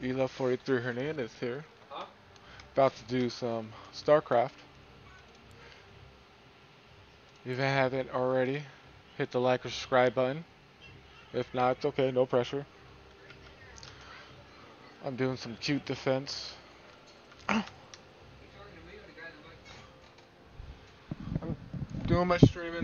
Ela 43 Hernandez here. About to do some StarCraft. If you haven't already, hit the like or subscribe button. If not, it's okay, no pressure. I'm doing some cute defense. I'm doing my streaming.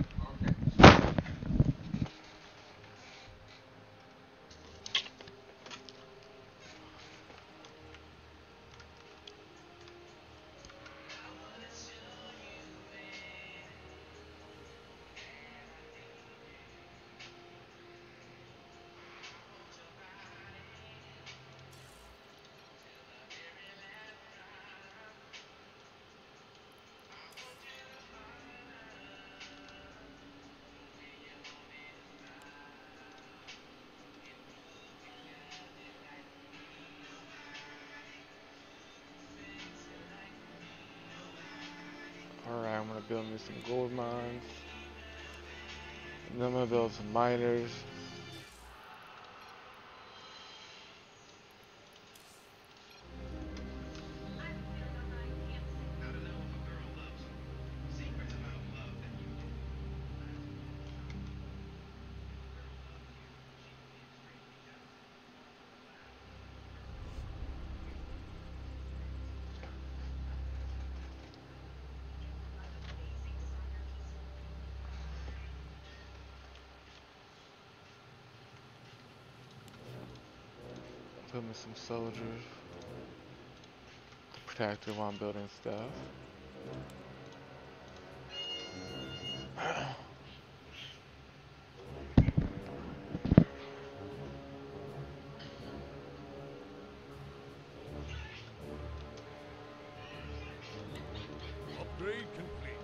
Alright, I'm gonna build me some gold mines. And then I'm gonna build some miners. Put me some soldiers. Protector while I'm building stuff. Upgrade complete.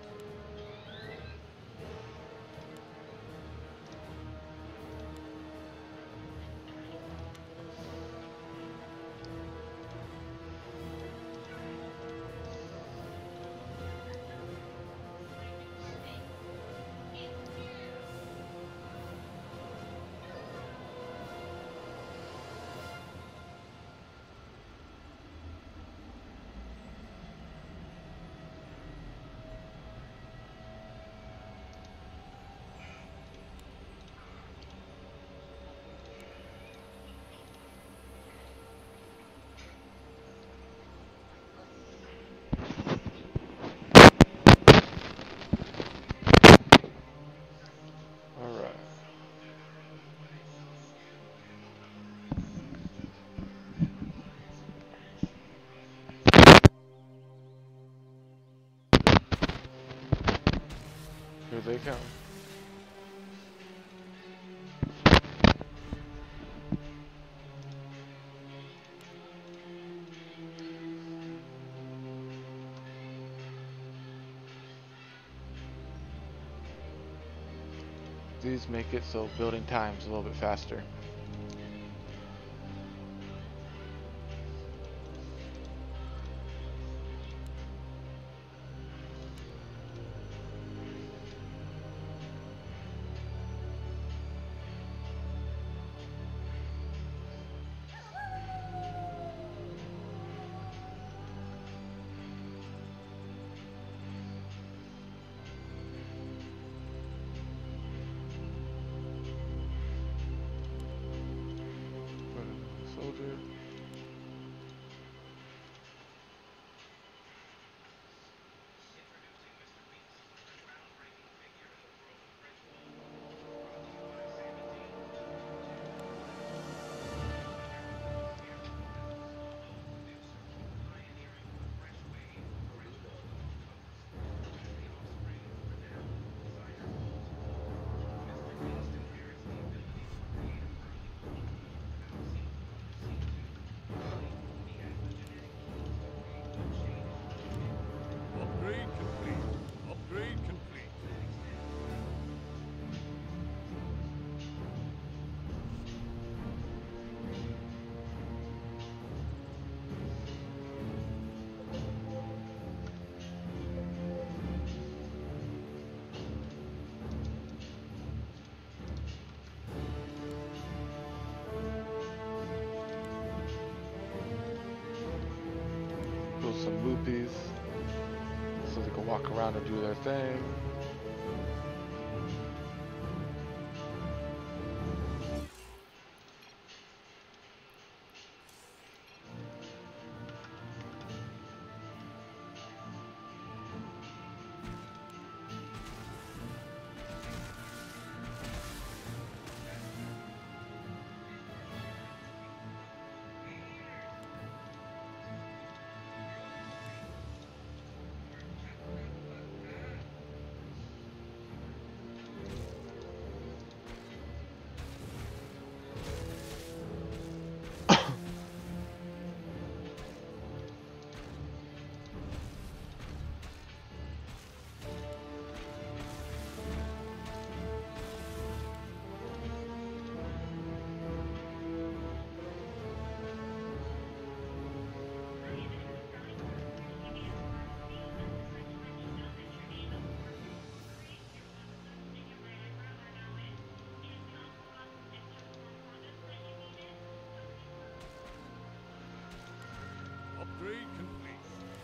Alright. Here they come. These make it so building time's a little bit faster. Soldier. some loopies so they can walk around and do their thing. Upgrade complete.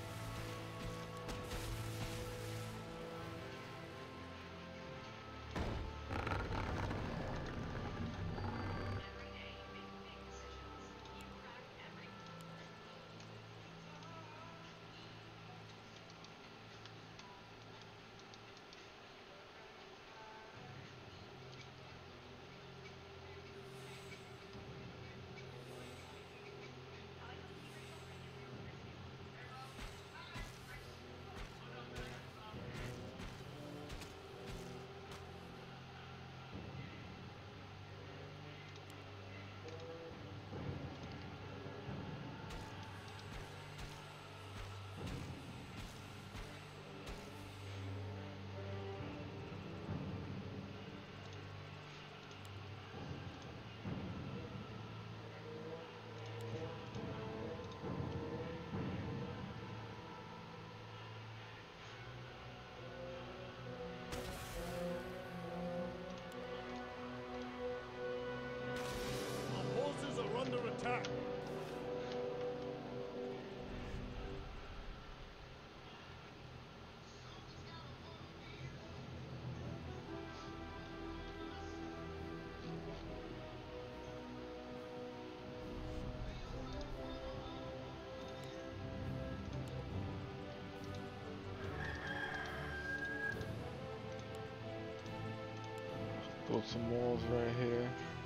Our forces are under attack. Build some walls right here.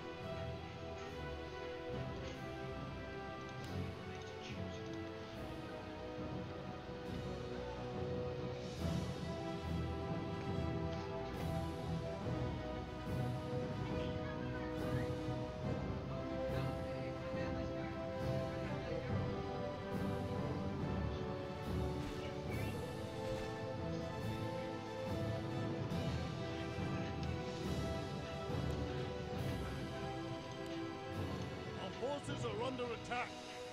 Our forces are under attack.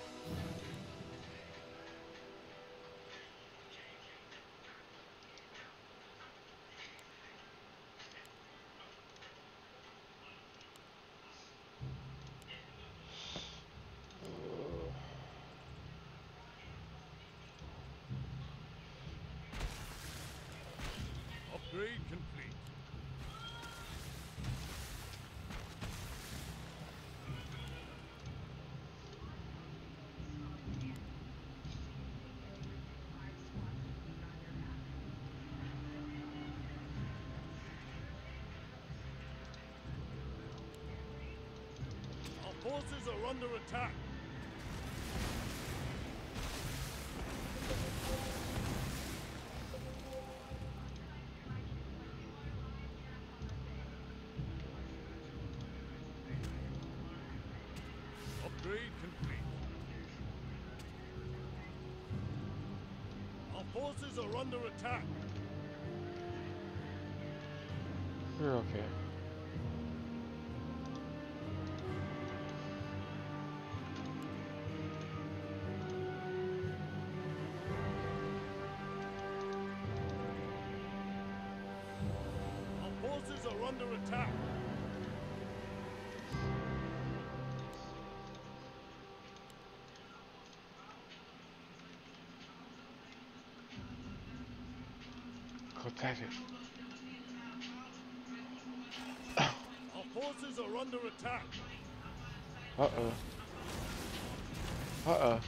Upgrade complete. Our forces are under attack. Upgrade complete. Our forces are under attack. We're okay. Our forces are under attack. pathetic. Our forces are under attack. Uh-oh. Uh-oh.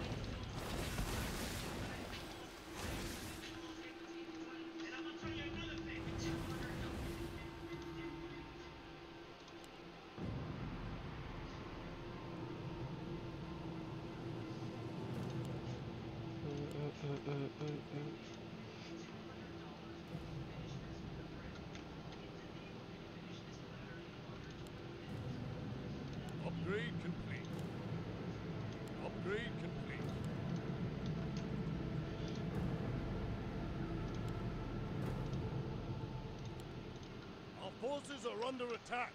Upgrade complete. Upgrade complete. Our forces are under attack.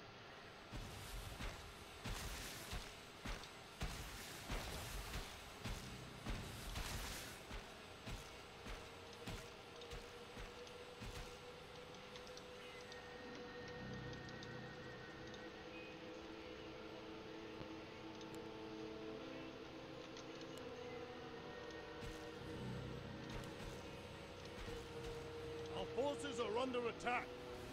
Our forces are under attack.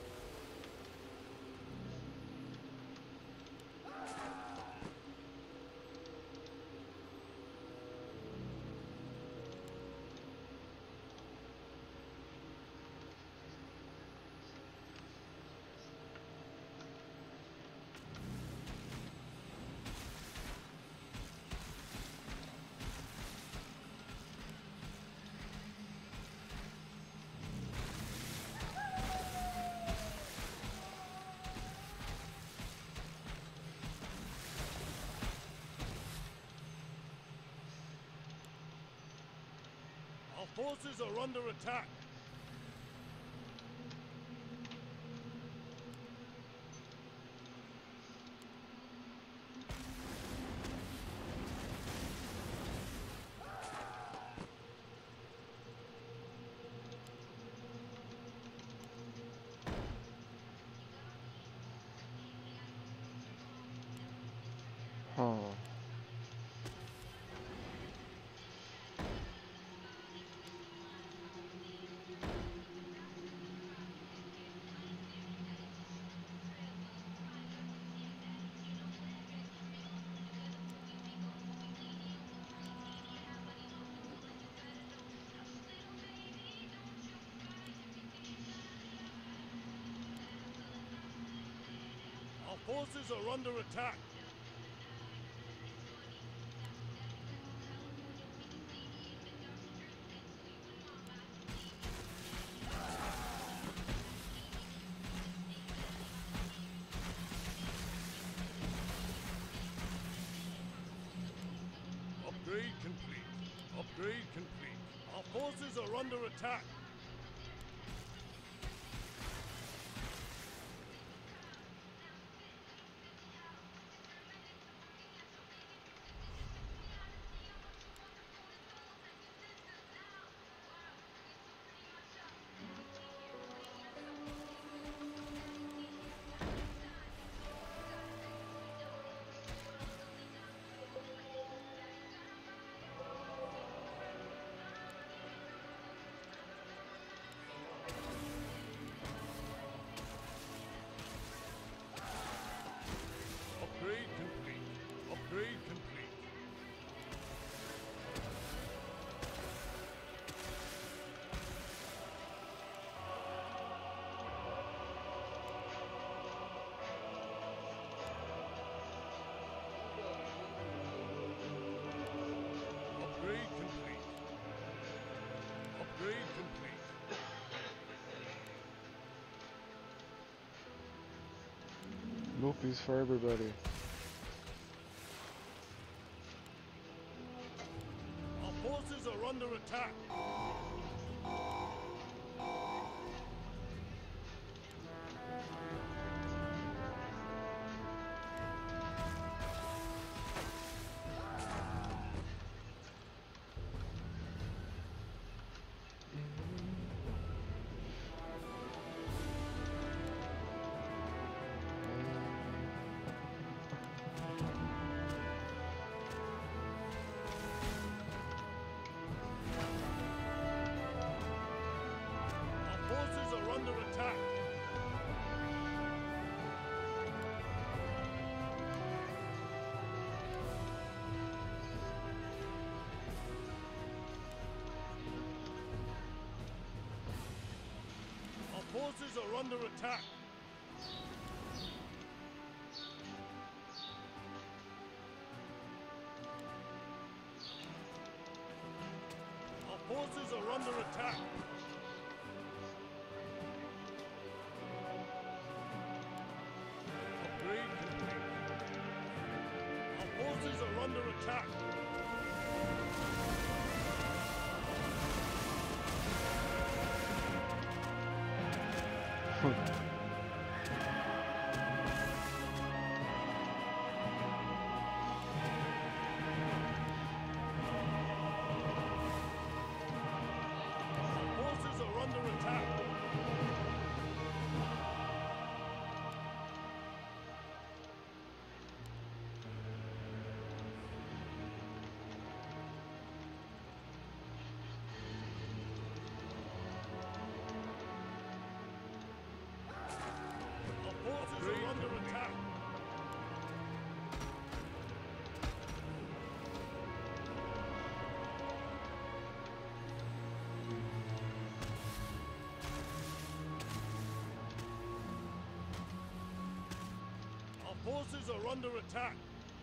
Our forces are under attack. Huh. Our forces are under attack. Upgrade complete. Upgrade complete. Our forces are under attack. Upgrade complete. Upgrade complete. Upgrade complete. Upgrade complete. Loopies for everybody. Our forces are under attack. under attack. Our forces are under attack. Our forces are under attack. Upgrade complete. Our forces are under attack. Forces are under attack. Our forces are under attack. Our forces are under attack.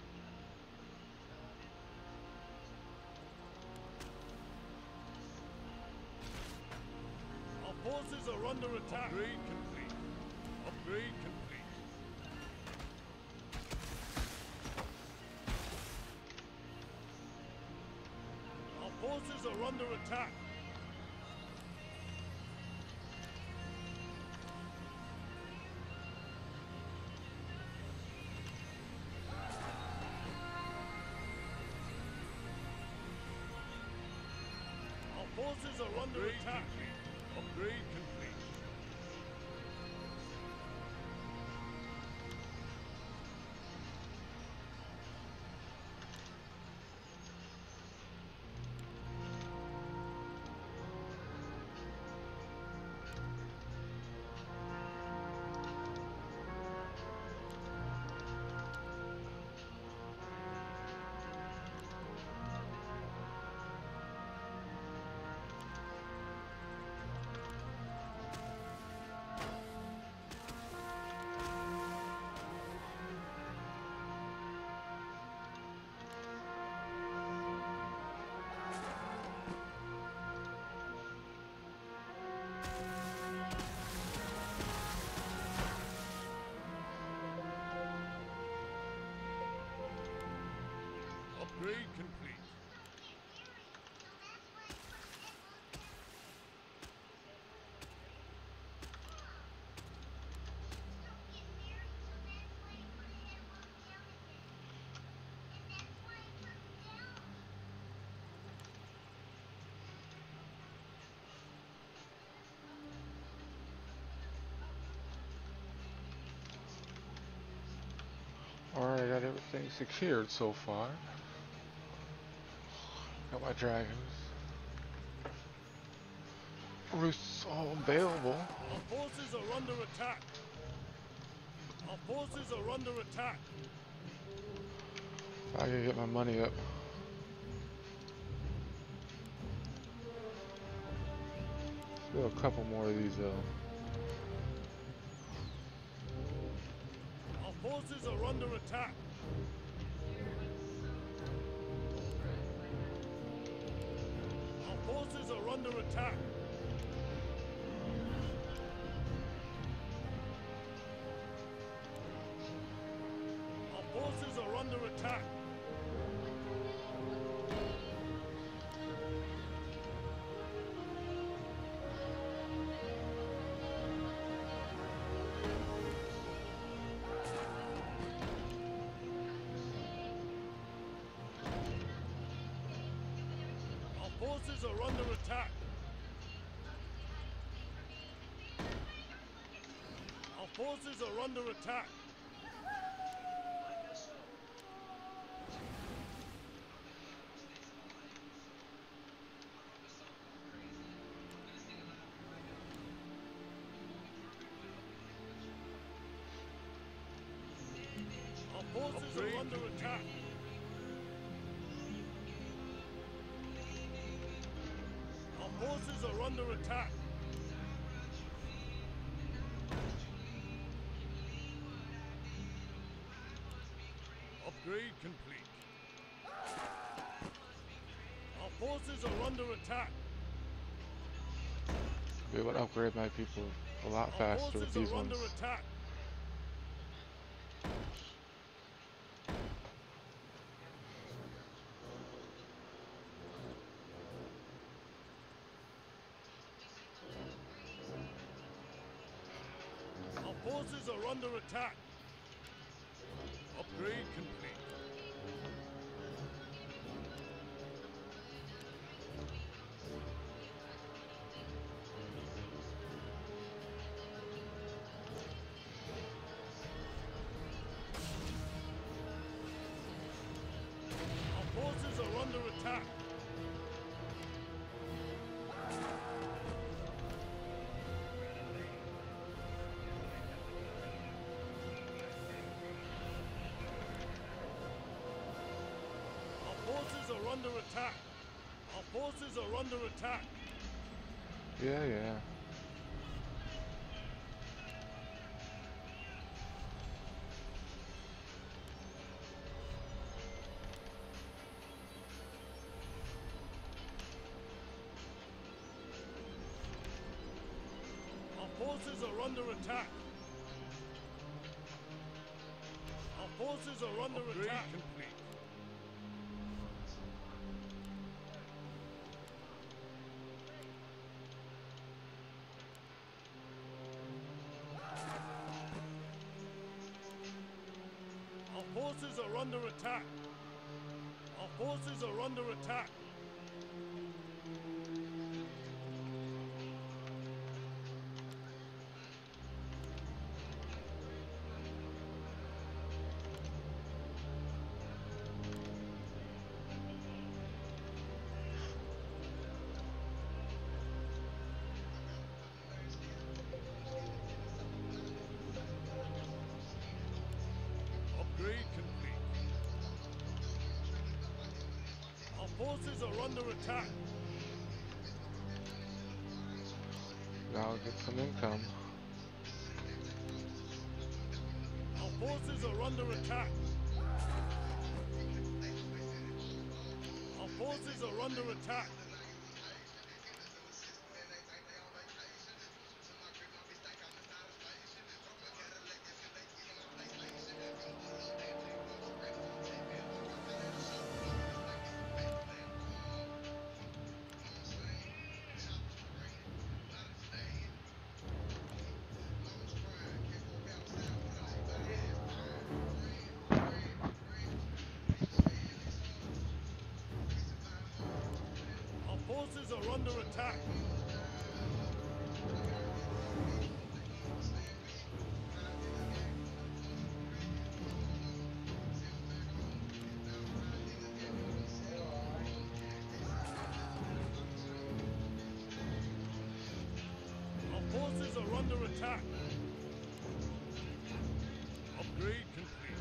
Our forces are under attack. Upgrade complete. Upgrade complete. Our forces are under attack. Our forces are under attack. Upgrade complete. Upgrade complete. Alright, I got everything secured so far. Got my dragons. Roosts all available. Our forces are under attack. Our forces are under attack. I gotta get my money up. Still a couple more of these though. Our forces are under attack. Our forces are under attack. Our forces are under attack. Our forces are under attack. Our forces are under attack. forces are under attack. Our forces are under attack. Upgrade complete. Our forces are under attack. Be able to upgrade my people a lot Our faster with forces these are ones. under attack. Our forces are under attack. Upgrade complete. Our forces are under attack. Our forces are under attack. Our forces are under attack. Yeah, yeah. Our forces are under attack. Our forces are under attack. Complete. Our forces are under attack. Our forces are under attack. Upgrade complete. Our forces are under attack. Now get some income. Our forces are under attack. Our forces are under attack. Our forces are under attack. Our forces are under attack. Upgrade complete.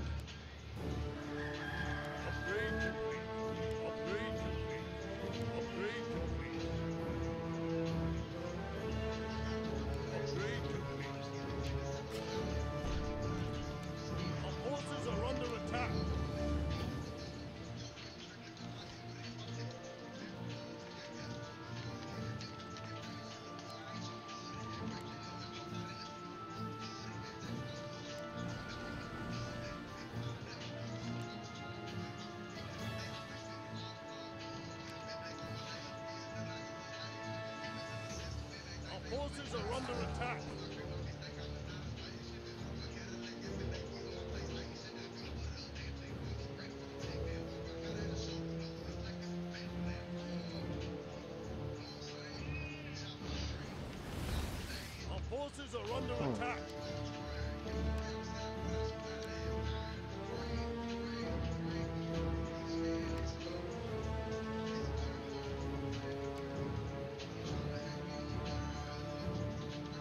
Upgrade complete. Upgrade complete. Upgrade complete. Upgrade complete. Our forces are under attack. Our forces are under attack. Our forces are under attack.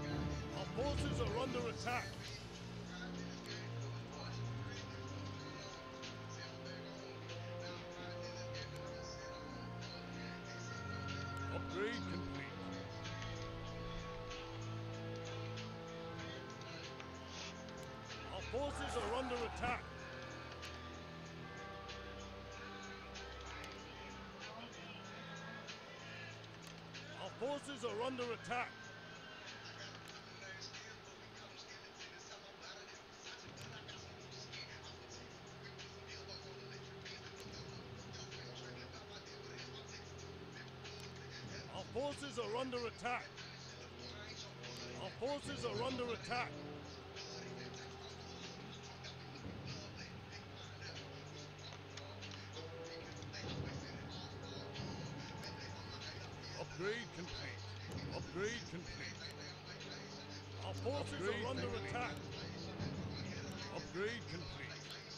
Our forces are under attack. forces are under attack. Our forces are under attack. Our forces are under attack. Our forces are under attack. Upgrade complete. Upgrade complete. Our forces are under attack. Upgrade complete.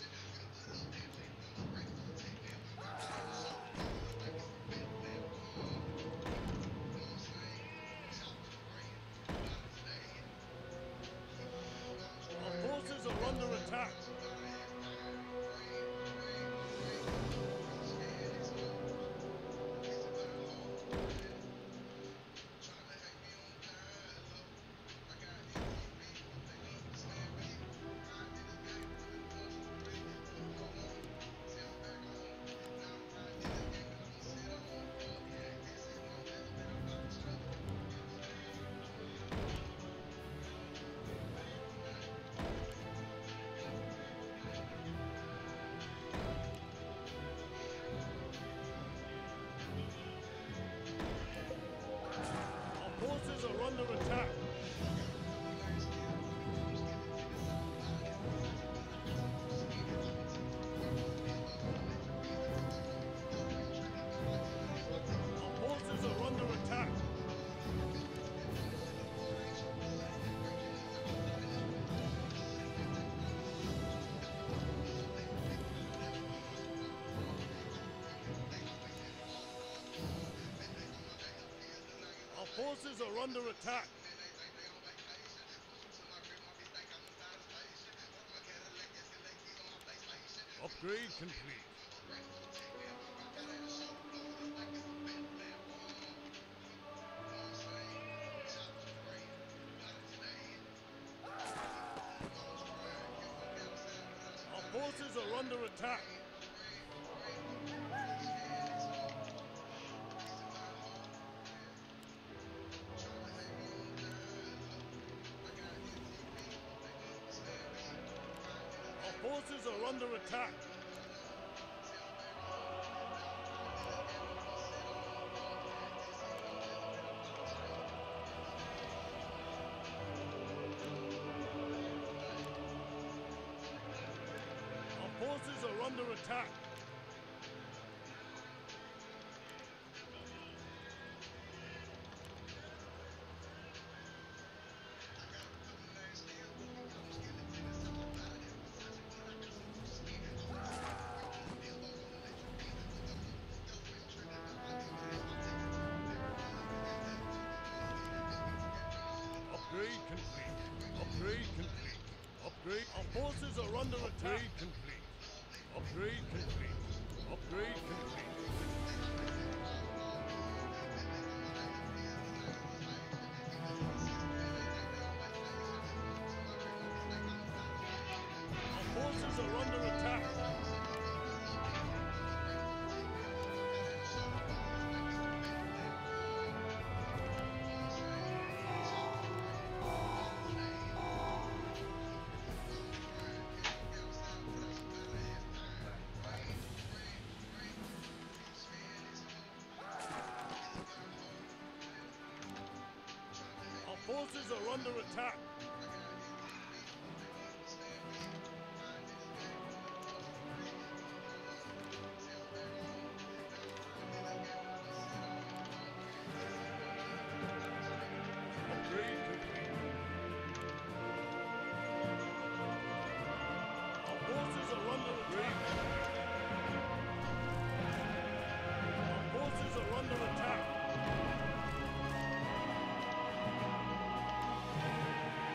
Our forces are under attack. Forces are under attack. Our forces are under attack. Our forces are under attack. Upgrade complete. Our forces are under attack. Our forces are under attack. Our forces are under attack. Upgrade complete. Upgrade complete. Upgrade. Our forces are under attack. Upgrade complete. Upgrade complete. Upgrade complete. Our forces are under attack. Our forces are under attack. Upgrade complete. Our forces are under attack. Our forces are under attack.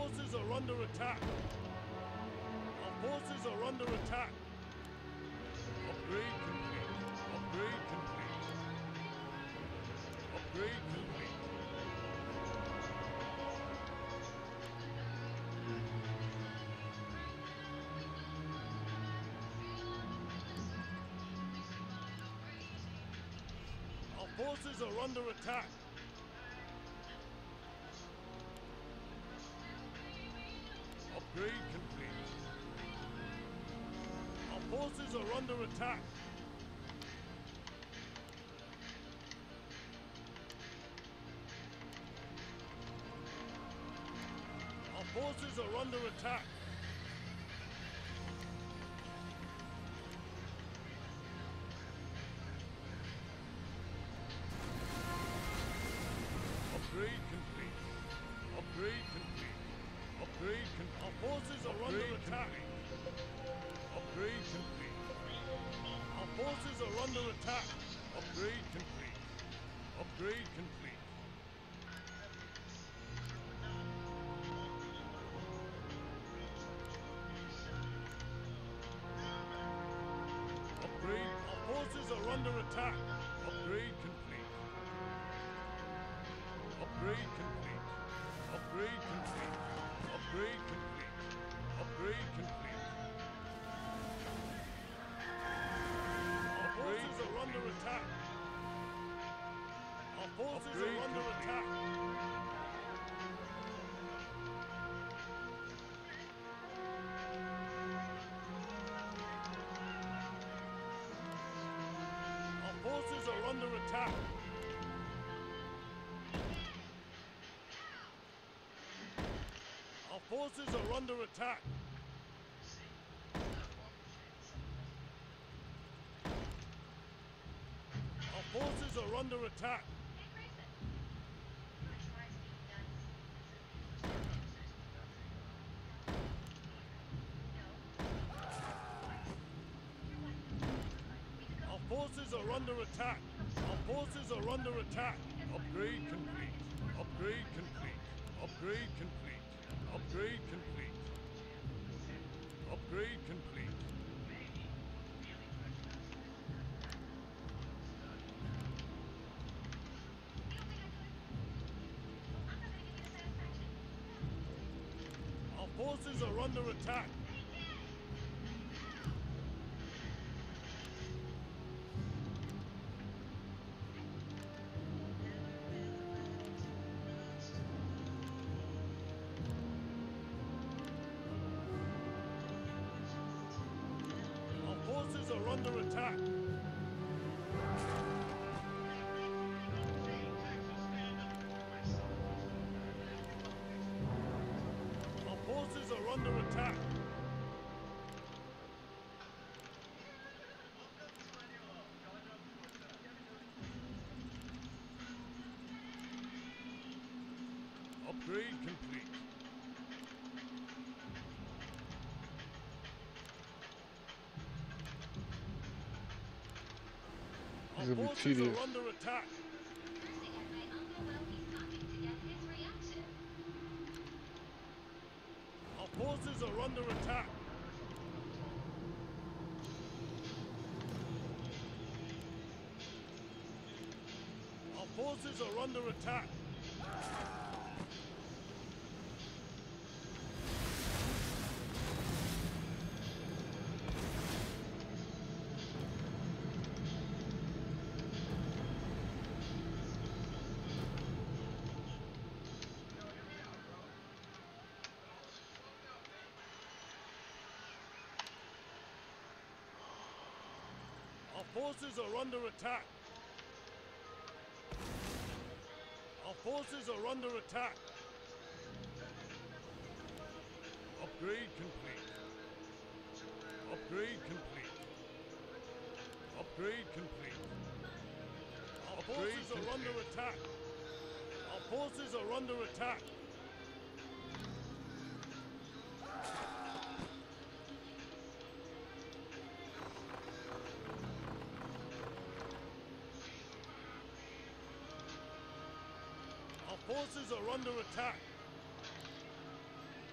forces are under attack. Our forces are under attack. Upgrade complete. Upgrade complete. Upgrade complete. Our forces are under attack. Upgrade complete. Our forces are under attack. Our forces are under attack. Upgrade complete. Upgrade complete. Upgrade complete. Our forces are under attack. Upgrade complete. Our forces are under attack. Upgrade complete. Upgrade complete. Upgrade. Our forces are under attack. Upgrade complete. Upgrade complete. Upgrade complete. Upgrade complete. Upgrade complete. Our forces are under attack. Our forces are under attack. Our forces are under attack. Our forces are under attack. Our forces are under attack. Our forces are under attack. Our forces are under attack. Upgrade complete. Upgrade complete. Upgrade complete. Upgrade complete. Upgrade complete. Our forces are under attack. Our forces are under attack. Our forces are under attack. Upgrade complete. Our This is gonna be forces tedious. are under attack. Our forces are under attack. Our forces are under attack. Our forces are under attack. Our forces are under attack. Upgrade complete. Upgrade complete. Upgrade complete. Our forces are under attack. Our forces are under attack. Our forces are under attack.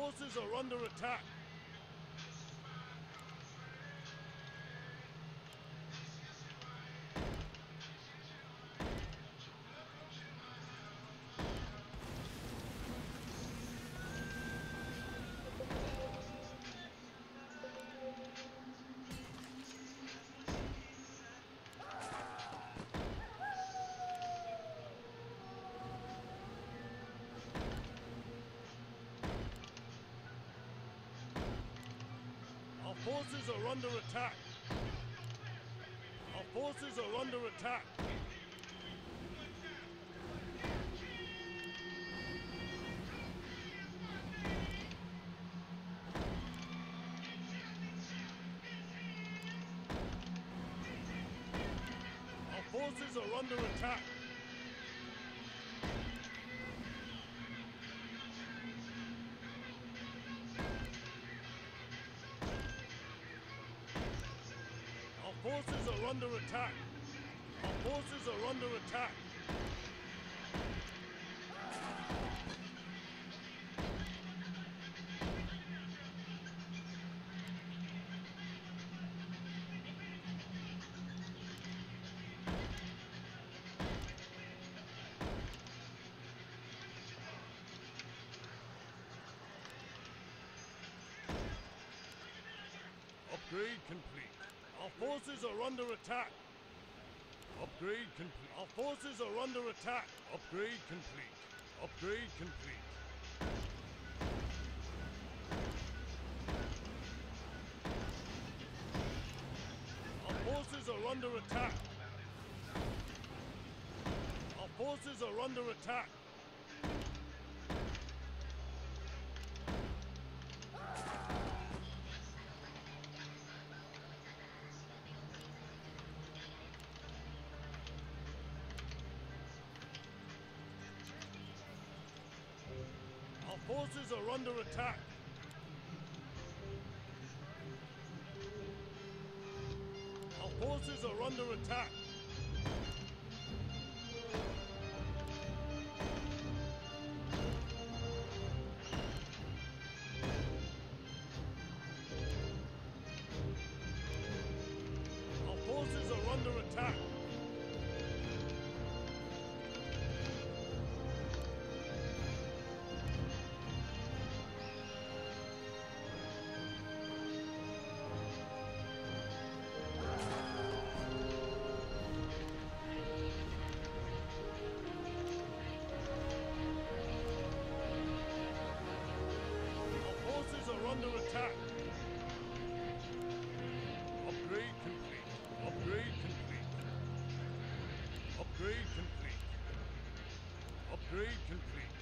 forces are under attack. Our forces are under attack. Our forces are under attack. Our forces are under attack. Our forces are under attack. Our forces are under attack. Upgrade complete. Our forces are under attack. Upgrade complete. Our forces are under attack. Upgrade complete. Upgrade complete. Our forces are under attack. Our forces are under attack. Our forces are under attack. Our forces are under attack. Our forces are under attack. Our forces are under attack. Upgrade complete. Upgrade complete. Upgrade complete. Upgrade complete.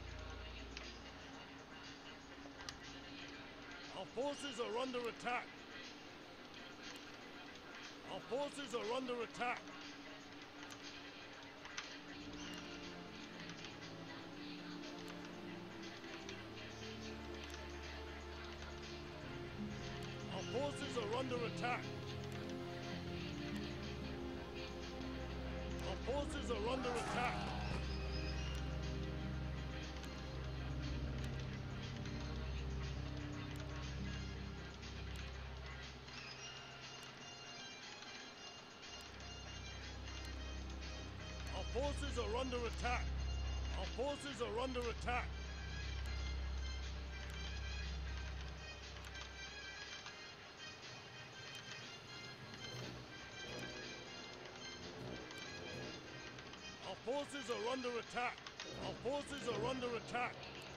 Our forces are under attack. Our forces are under attack. Our forces are under attack. Our forces are under attack. Our forces are under attack. Our forces are under attack. Our forces are under attack. Our forces are under attack.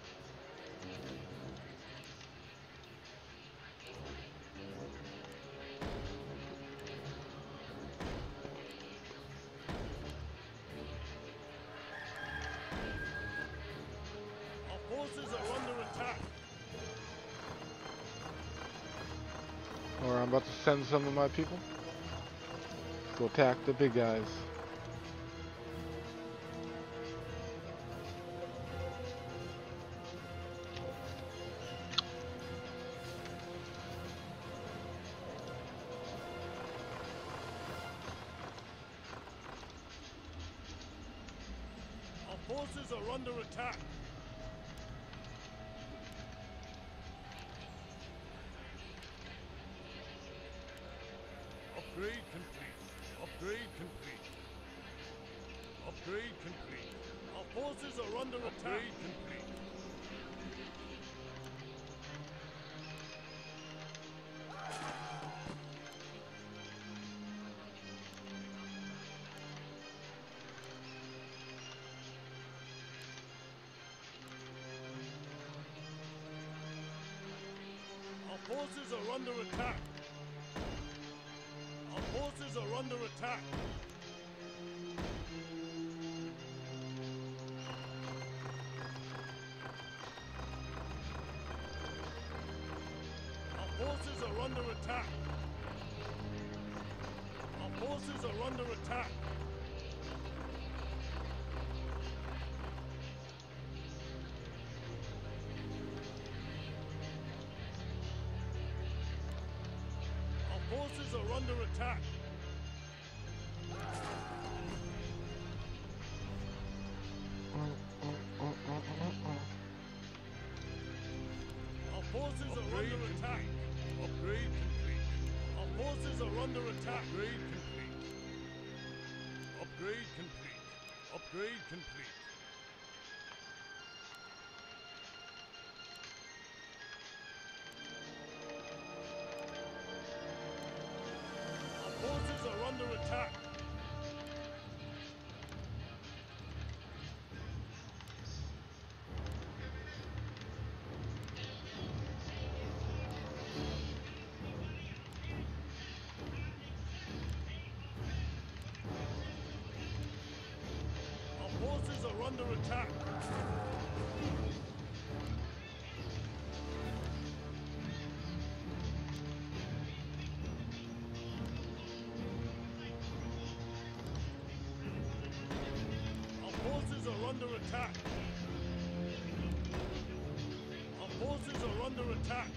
Our forces are under attack. Or I'm about to send some of my people to attack the big guys. Our forces are under attack. Upgrade complete. Upgrade complete. Upgrade complete. Our forces are under attack. Upgrade complete. Our forces are under attack. Our forces are under attack. Our forces are under attack. Our forces are under attack. Our forces are under attack. Our forces are under attack. Upgrade complete. Our forces are under attack. Upgrade complete. Upgrade complete. Upgrade complete. Our forces are under attack. Our forces are under attack. Our forces are under attack. Our forces are under attack.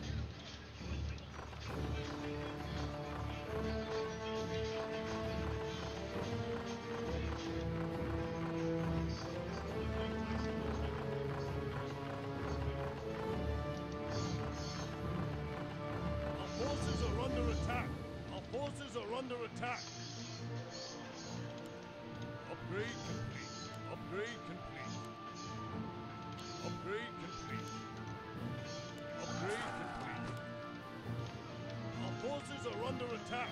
Our forces are under attack. Our forces are under attack. Upgrade complete. Upgrade complete. Upgrade complete. Upgrade complete. Our forces are under attack.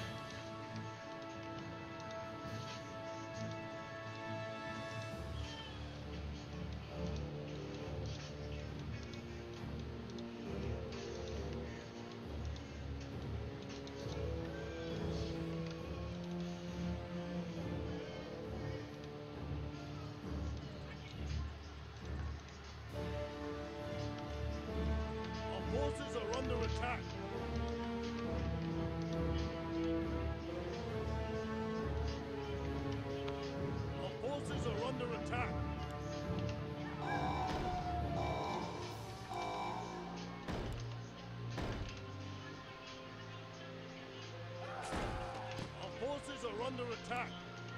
Our forces are under attack. Our forces are under attack. Our forces are under attack.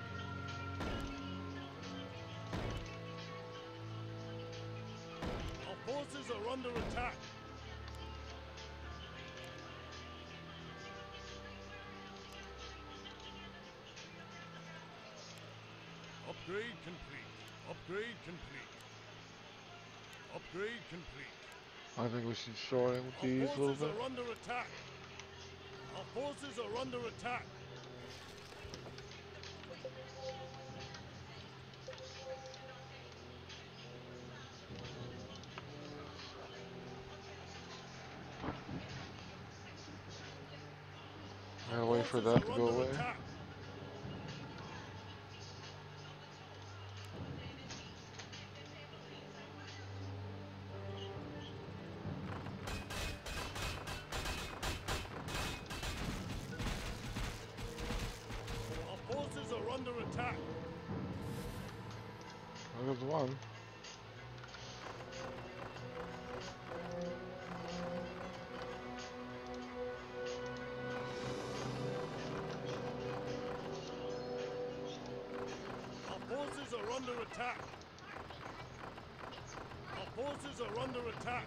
Our forces are under attack. Upgrade complete. Upgrade complete. Upgrade complete. I think we should shorten with Our these a little forces bit. are under attack. Our forces are under attack. Gotta wait for that to go away. Attack. Our forces are under attack. There's one. Our forces are under attack. Our forces are under attack.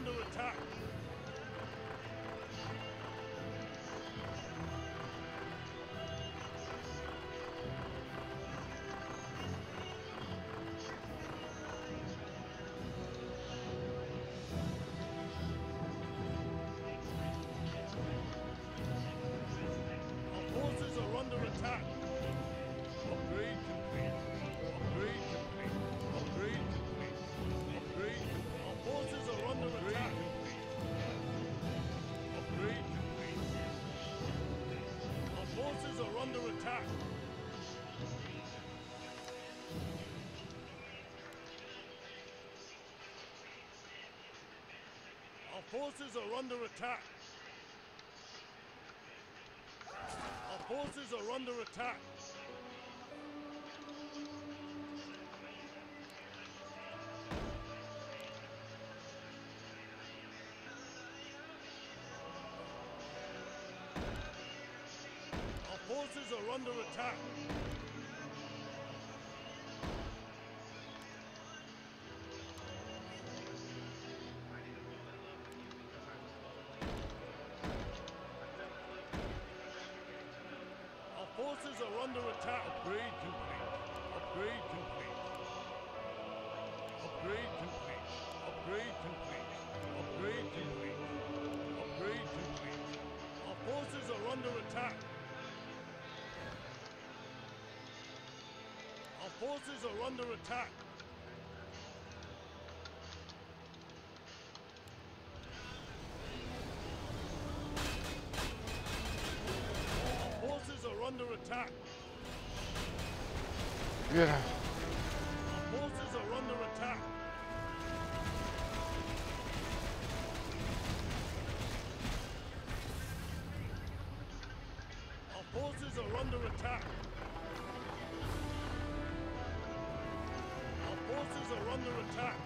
under attack. Our forces are under attack. Upgrade complete. Upgrade complete. Upgrade complete. Upgrade complete. Our forces are under attack. Upgrade complete. Our forces are under attack. Our forces are under attack. Our forces are under attack. Our forces are under attack. Our forces are under attack. Upgrade complete. Upgrade complete. Upgrade complete. Upgrade complete. Upgrade complete. Upgrade complete. Our forces are under attack. Our forces are under attack. Our forces are under attack. Yeah. Our forces are under attack. Our forces are under attack. Our forces are under attack.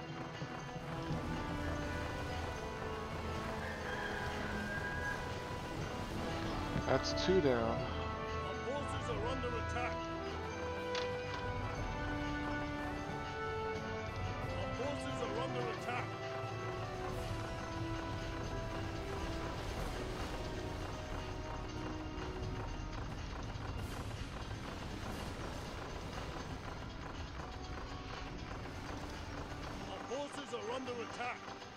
That's 2 down. Our forces are under attack. Our forces are under attack. Our forces are under attack.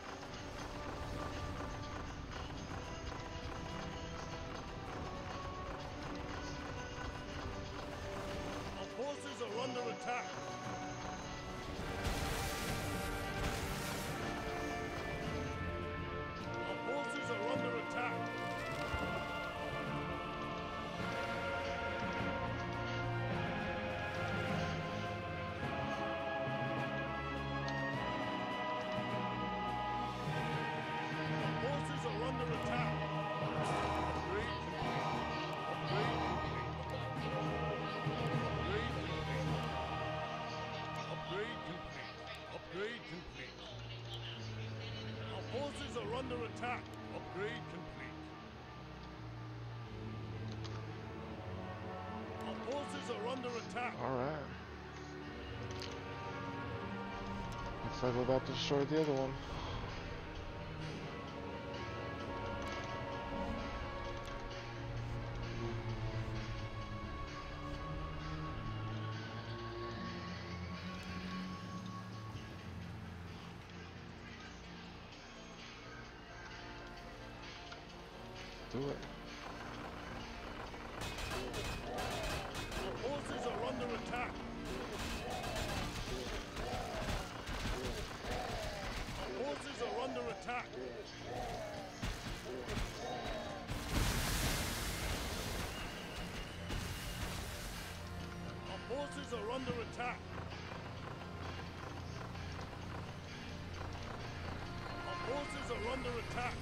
Our forces are under attack. Our forces are under attack. Our forces are under attack. Upgrade complete. Upgrade complete. Upgrade complete. Upgrade complete. Our forces are under attack. Upgrade complete. Our forces are under attack. Alright. Looks like we're about to destroy the other one. Do it. Our forces are under attack. Our forces are under attack. Our forces are under attack. Our forces are under attack.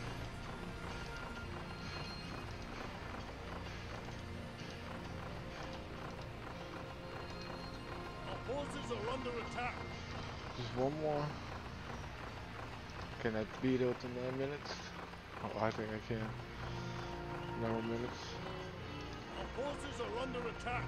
Our forces are under attack. Just one more. Can I beat it within 9 minutes? Oh, I think I can. 9 more minutes. Our forces are under attack.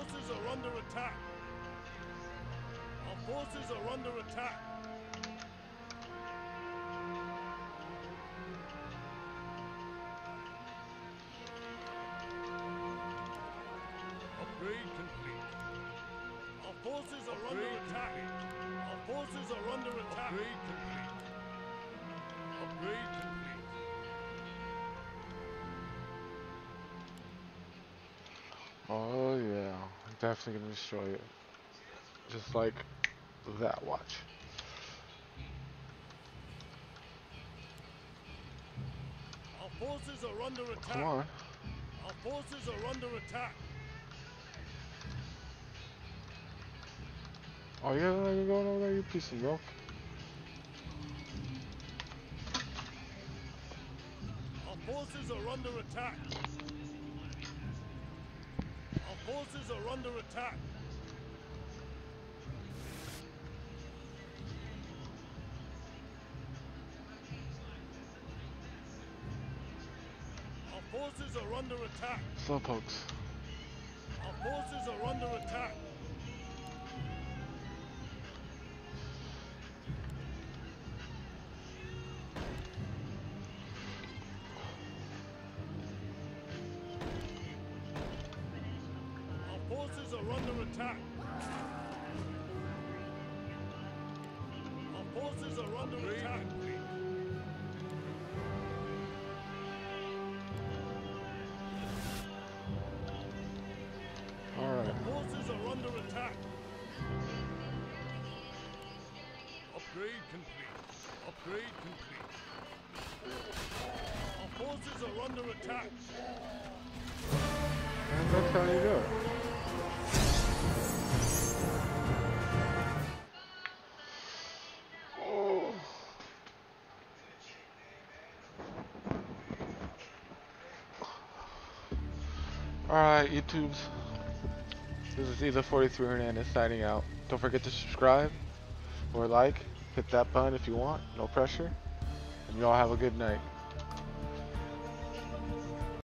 forces are under attack. Our forces are under attack. Upgrade complete. Our forces are under attack. Our forces are under attack. Upgrade complete. Upgrade complete. Oh yeah, I'm definitely gonna destroy it. Just like that, watch. Our forces are under attack. Come on. Our forces are under attack. Oh yeah, you're going over there, you piece of milk. Our forces are under attack. Our forces are under attack. Our forces are under attack. Slowpokes. Our forces are under attack. Our forces are under attack. Our forces are under attack. Alright. Our forces are under attack. Upgrade complete. Upgrade complete. Our forces are under attack. And that's how you do it. Oh. Alright, YouTubes. This is either 43 Hernandez signing out. Don't forget to subscribe or like. Hit that button if you want. No pressure. And you all have a good night.